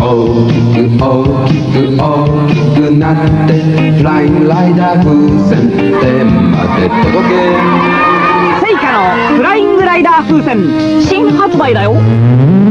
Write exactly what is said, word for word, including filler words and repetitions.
大きく大きく大きくなってフライングライダー風船天まで届け。 セイカのフライングライダー風船新発売だよ。